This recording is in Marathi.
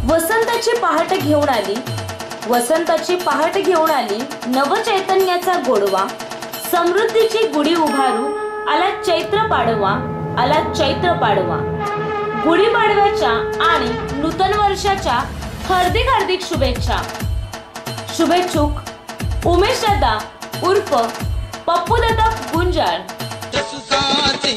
वसंताची पहाट घेऊन आली, वसंताची पहाट घेऊन आली, नवचैतन्याचा गोडवा, समृद्धीची गुढी उभारू, आला चैत्र पाडवा, आला चैत्र पाडवा। गुढीपाडव्याच्या आणि नूतन वर्षाच्या हार्दिक हार्दिक शुभेच्छा। शुभेच्छुक उमेश दादा उर्फ पप्पू दादा गुंजाळ।